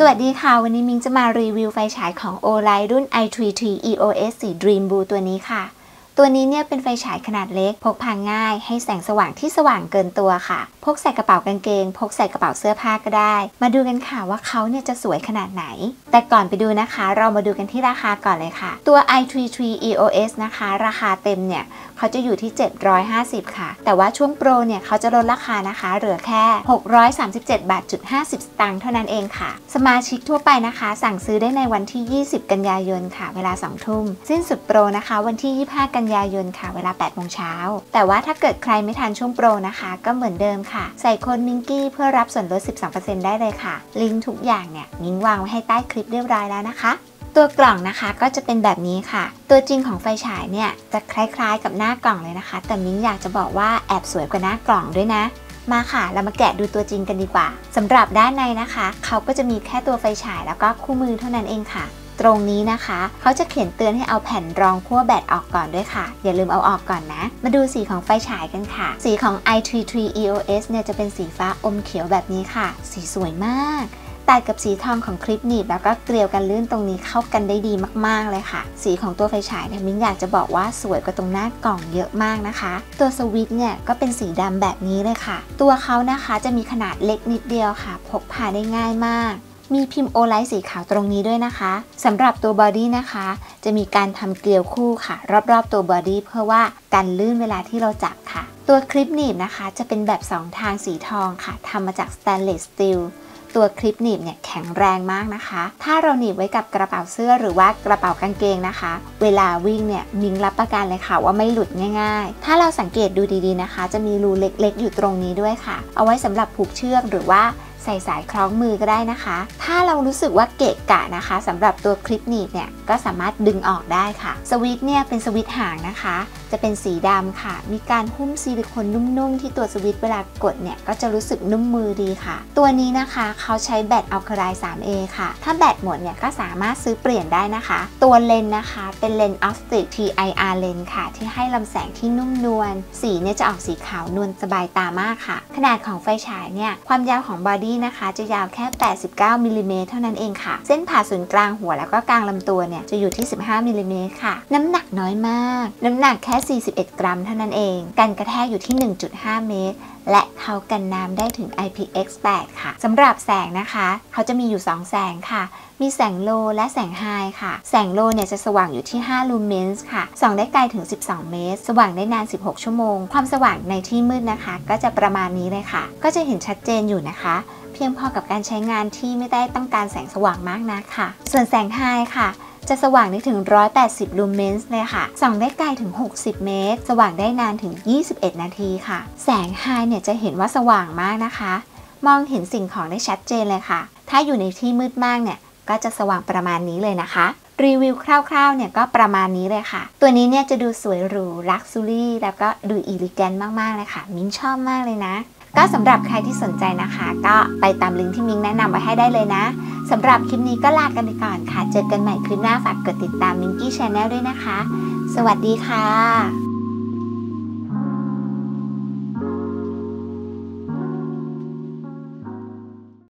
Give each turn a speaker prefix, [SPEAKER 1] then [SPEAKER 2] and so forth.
[SPEAKER 1] วัสดีค่ะวันนี้มิงจะมารีวิวไฟฉายของ Olight รุ่น i33 EOS สี Dream Blue ตัวนี้ค่ะตัวนี้เนี่ยเป็นไฟฉายขนาดเล็กพกพาง่ายให้แสงสว่างที่สว่างเกินตัวค่ะพกใส่กระเป๋ากางเกงพกใส่กระเป๋าเสื้อผ้าก็ได้มาดูกันค่ะว่าเขาเนี่ยจะสวยขนาดไหนแต่ก่อนไปดูนะคะเรามาดูกันที่ราคาก่อนเลยค่ะตัว i33 EOS นะคะราคาเต็มเนี่ยเขาจะอยู่ที่750ค่ะแต่ว่าช่วงโปรเนี่ยเขาจะลดราคานะคะเหลือแค่637.50 บาทสตางค์เท่านั้นเองค่ะสมาชิกทั่วไปนะคะสั่งซื้อได้ในวันที่20กันยายนค่ะเวลา2 ทุ่มสิ้นสุดโปรนะคะวันที่25กันยายนค่ะเวลา8 โมงเช้าแต่ว่าถ้าเกิดใครไม่ทันช่วงโปรนะคะก็เหมือนเดิมค่ะใส่โค้ดมิงกี้เพื่อรับส่วนลด 12% ได้เลยค่ะลิงก์ทุกอย่างเนี่ยมิงวางไว้ให้ใต้คลิปเรียบร้อยแล้วนะคะตัวกล่องนะคะก็จะเป็นแบบนี้ค่ะตัวจริงของไฟฉายเนี่ยจะคล้ายๆกับหน้ากล่องเลยนะคะแต่มิ้งอยากจะบอกว่าแอบสวยกว่าหน้ากล่องด้วยนะมาค่ะเรามาแกะดูตัวจริงกันดีกว่าสำหรับด้านในนะคะเขาก็จะมีแค่ตัวไฟฉายแล้วก็คู่มือเท่านั้นเองค่ะตรงนี้นะคะเขาจะเขียนเตือนให้เอาแผ่นรองขั้วแบตออกก่อนด้วยค่ะอย่าลืมเอาออกก่อนนะมาดูสีของไฟฉายกันค่ะสีของ i33 EOS เนี่ยจะเป็นสีฟ้าอมเขียวแบบนี้ค่ะสีสวยมากตัดกับสีทองของคลิปหนีบแล้วก็เกลียวกันลื่นตรงนี้เข้ากันได้ดีมากๆเลยค่ะสีของตัวไฟฉายเนี่ยมิ้นอยากจะบอกว่าสวยกว่าตรงหน้ากล่องเยอะมากนะคะตัวสวิตช์เนี่ยก็เป็นสีดำแบบนี้เลยค่ะตัวเขานะคะจะมีขนาดเล็กนิดเดียวค่ะพกพาได้ง่ายมากมีพิมพ์ Olight สีขาวตรงนี้ด้วยนะคะสำหรับตัวบอดี้นะคะจะมีการทำเกลียวคู่ค่ะรอบๆตัวบอดี้เพื่อว่ากันลื่นเวลาที่เราจับค่ะตัวคลิปหนีบนะคะจะเป็นแบบ2ทางสีทองค่ะทำมาจาก Stainless Steelตัวคลิปหนีบเนี่ยแข็งแรงมากนะคะถ้าเราหนีบไว้กับกระเป๋าเสื้อหรือว่ากระเป๋ากางเกงนะคะเวลาวิ่งเนี่ยมิงรับประกันเลยค่ะว่าไม่หลุดง่ายๆถ้าเราสังเกตดูดีๆนะคะจะมีรูเล็กๆอยู่ตรงนี้ด้วยค่ะเอาไว้สำหรับผูกเชือกหรือว่าใส่สายคล้องมือก็ได้นะคะถ้าเรารู้สึกว่าเกะกะนะคะสำหรับตัวคลิปหนีบเนี่ยก็สามารถดึงออกได้ค่ะสวิตช์เนี่ยเป็นสวิตช์หางนะคะจะเป็นสีดำค่ะมีการหุ้มซิลิโคนนุ่มๆที่ตัวสวิตช์เวลากดเนี่ยก็จะรู้สึกนุ่มมือดีค่ะตัวนี้นะคะเขาใช้แบตอัลคาไลน์ 3A ค่ะถ้าแบตหมดเนี่ยก็สามารถซื้อเปลี่ยนได้นะคะตัวเลนส์นะคะเป็นเลนส์ออฟติก TIR เลนส์ค่ะที่ให้ลำแสงที่นุ่มนวลสีเนี่ยจะออกสีขาวนวลสบายตามากค่ะขนาดของไฟฉายเนี่ยความยาวของบอดี้นะคะจะยาวแค่89มิลลิเมตรเท่านั้นเองค่ะเส้นผ่าศูนย์กลางหัวแล้วก็กลางลำตัวเนี่ยจะอยู่ที่15มิลลิเมตรค่ะน้ำหนักน้อยมากน้ำหนักแค่41 กรัมเท่านั้นเองกันกระแทกอยู่ที่ 1.5 เมตรและเขากันน้ำได้ถึง IPX8 ค่ะสำหรับแสงนะคะเขาจะมีอยู่2แสงค่ะมีแสงโลและแสงไฮค่ะแสงโลเนี่ยจะสว่างอยู่ที่5ลูเมนส์ค่ะส่องได้ไกลถึง12เมตรสว่างได้นาน16ชั่วโมงความสว่างในที่มืดนะคะก็จะประมาณนี้เลยค่ะก็จะเห็นชัดเจนอยู่นะคะเพียงพอกับการใช้งานที่ไม่ได้ต้องการแสงสว่างมากนักค่ะส่วนแสงไฮค่ะจะสว่างได้ถึง180ลูเมนส์เลยค่ะส่องได้ไกลถึง60เมตรสว่างได้นานถึง21นาทีค่ะแสงไฮเนี่ยจะเห็นว่าสว่างมากนะคะมองเห็นสิ่งของได้ชัดเจนเลยค่ะถ้าอยู่ในที่มืดมากเนี่ยก็จะสว่างประมาณนี้เลยนะคะรีวิวคร่าวๆเนี่ยก็ประมาณนี้เลยค่ะตัวนี้เนี่ยจะดูสวยหรูลักซ์ซูรี่แล้วก็ดูอีลิแกนมากๆเลยค่ะมิ้งชอบมากเลยนะก็สำหรับใครที่สนใจนะคะก็ไปตามลิงก์ที่มิ้งแนะนำไว้ให้ได้เลยนะสำหรับคลิปนี้ก็ลากันไปก่อนค่ะเจอกันใหม่คลิปหน้าฝากกดติดตามมิงกี้ชาแนลด้วยนะคะสวัสดีค่ะ